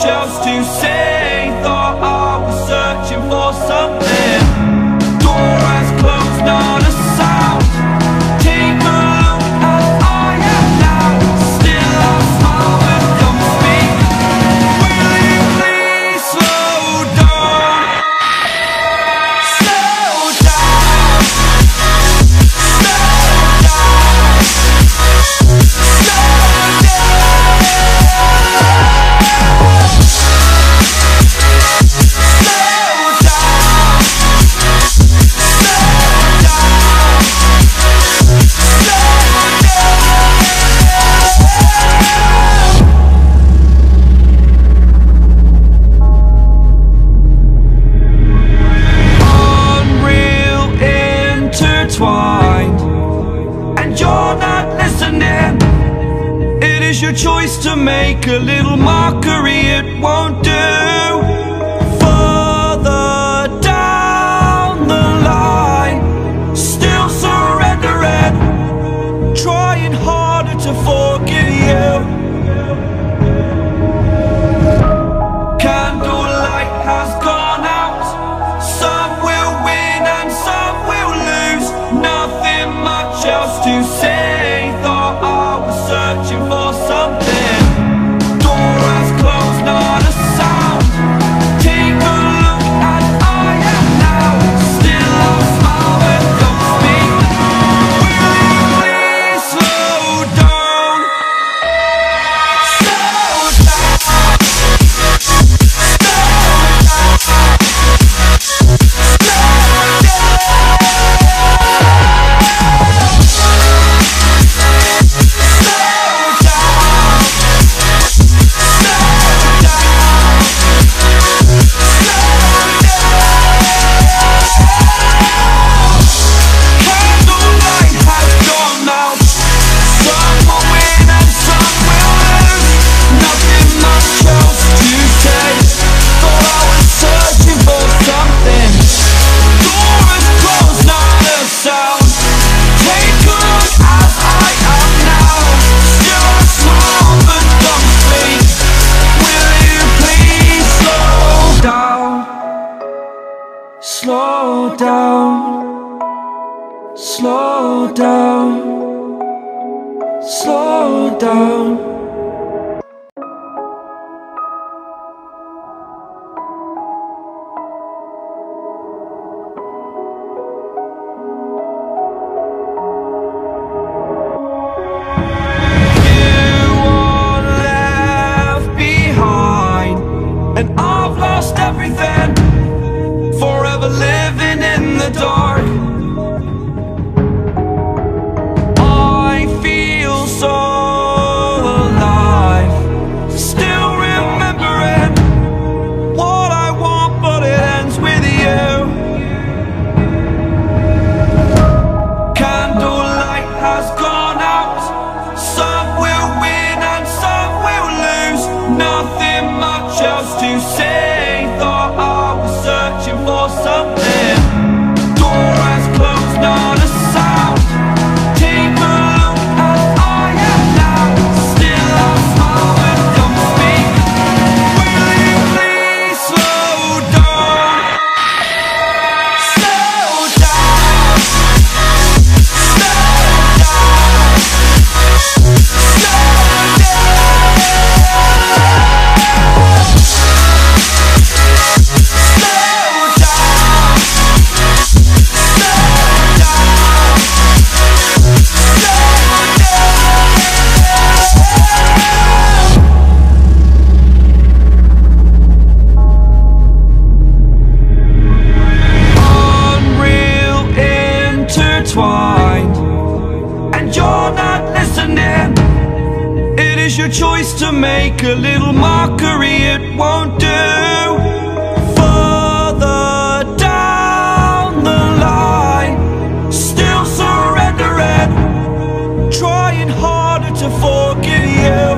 else to say. Thought I was searching for something. Door has closed, not a sound. Take a look as I am now. Still I smile and don't speak. Will you please slow down? Slow down. Slow down. Slow and you're not listening. It is your choice to make a little mockery, it won't do. Further down the line, still surrendering, trying harder to forgive you. Candlelight has gone out. Some will win and some will lose. Nothing much else to say. Thought I was searching for something. Door has closed, not a sound. Take a look as I am now. Still I smile and don't speak. Will you please slow down? Slow down. Slow down, slow down, slow down. You are left behind, and I've lost everything. Forever living in the dark. I feel so alive, still remembering what I want, but it ends with you. Candlelight has gone out. Some will win and some will lose. Nothing much else to say. Thought I was searching for something. Door has closed, not a sound. Take a look as I am now. Still I smile and don't speak. Will you please slow down? Slow down. Slow down. Slow and you're not listening. It is your choice to make a little mockery, it won't do. Further down the line, still surrendering, trying harder to forgive you.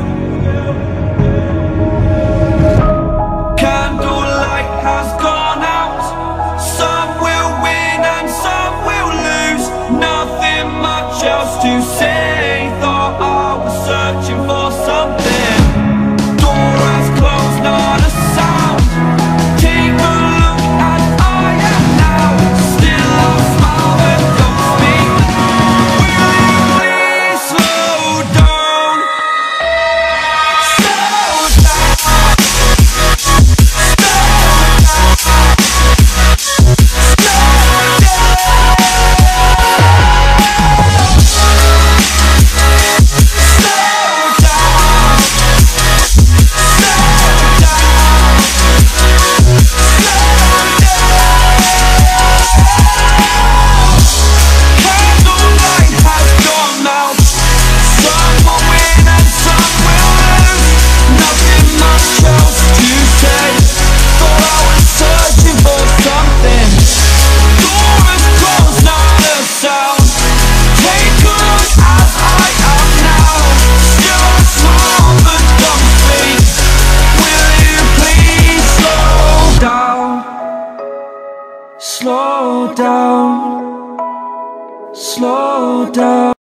Candlelight has gone out. Some will win and some will lose. Nothing much else to say. Thought I was searching for something. Door has closed, not a down.